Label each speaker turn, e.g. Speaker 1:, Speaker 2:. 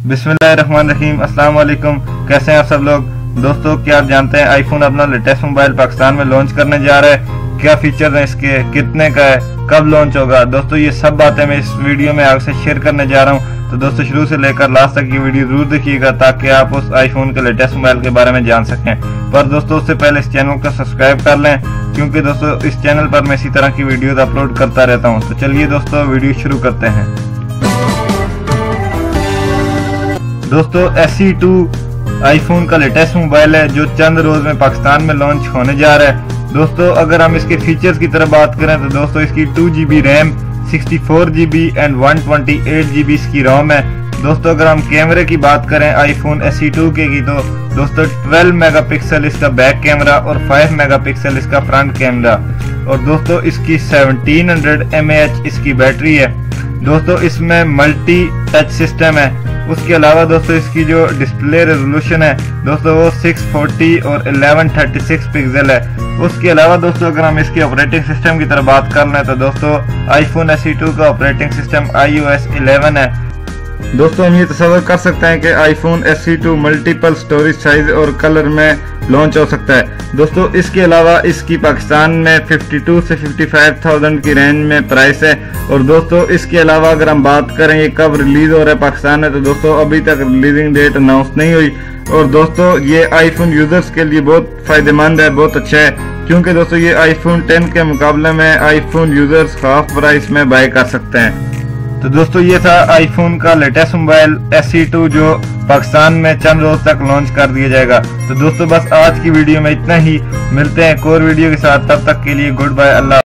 Speaker 1: बिस्मिल्लाहिर्रहमानिर्रहीम। अस्सलाम वालेकुम। कैसे हैं आप सब लोग? दोस्तों, क्या आप जानते हैं आईफोन अपना लेटेस्ट मोबाइल पाकिस्तान में लॉन्च करने जा रहा है? क्या फीचर्स हैं इसके, कितने का है, कब लॉन्च होगा? दोस्तों, ये सब बातें मैं इस वीडियो में आपसे शेयर करने जा रहा हूँ। तो दोस्तों, शुरू से लेकर लास्ट तक ये वीडियो जरूर देखिएगा ताकि आप उस आईफोन के लेटेस्ट मोबाइल के बारे में जान सकें। पर दोस्तों, उससे पहले इस चैनल को सब्सक्राइब कर लें, क्योंकि दोस्तों इस चैनल पर मैं इसी तरह की वीडियोस अपलोड करता रहता हूँ। तो चलिए दोस्तों, वीडियो शुरू करते हैं। दोस्तों, SE2 आईफोन का लेटेस्ट मोबाइल है जो चंद रोज में पाकिस्तान में लॉन्च होने जा रहा है। दोस्तों, अगर हम इसके फीचर्स की तरफ बात करें तो दोस्तों इसकी 2GB RAM, 64GB and 128GB इसकी रोम है। दोस्तों, अगर हम कैमरे की बात करें आईफोन SE2 के की तो दोस्तों 12 मेगापिक्सल इसका बैक कैमरा और 5 मेगापिक्सल इसका फ्रंट कैमरा, और दोस्तों इसकी 1700 mAh इसकी बैटरी है। दोस्तों, इसमें मल्टी टच सिस्टम है। उसके अलावा दोस्तों इसकी जो डिस्प्ले रेजोल्यूशन है दोस्तों वो 640 और 1136 पिक्सल है। उसके अलावा दोस्तों अगर हम इसके ऑपरेटिंग सिस्टम की तरफ बात कर लें तो दोस्तों आईफोन SE2 का ऑपरेटिंग सिस्टम iOS 11 है। दोस्तों, हम ये तस्वर कर सकते हैं कि iPhone SE2 multiple storage size और कलर में लॉन्च हो सकता है। दोस्तों, इसके अलावा इसकी पाकिस्तान में 52 से 55,000 की रेंज में प्राइस है। और दोस्तों, इसके अलावा अगर हम बात करें ये कब रिलीज हो रहा है पाकिस्तान में, तो दोस्तों अभी तक रिलीजिंग डेट अनाउंस नहीं हुई। और दोस्तों, ये आईफोन यूजर्स के लिए बहुत फायदेमंद है, बहुत अच्छा है, क्योंकि दोस्तों ये आईफोन 10 के मुकाबले में आईफोन यूजर्स हाफ प्राइस में बाय कर सकते हैं। तो दोस्तों, ये था आईफोन का लेटेस्ट मोबाइल SE2 जो पाकिस्तान में चंद रोज तक लॉन्च कर दिया जाएगा। तो दोस्तों, बस आज की वीडियो में इतना ही। मिलते हैं एक और वीडियो के साथ, तब तक के लिए गुड बाय, अल्लाह।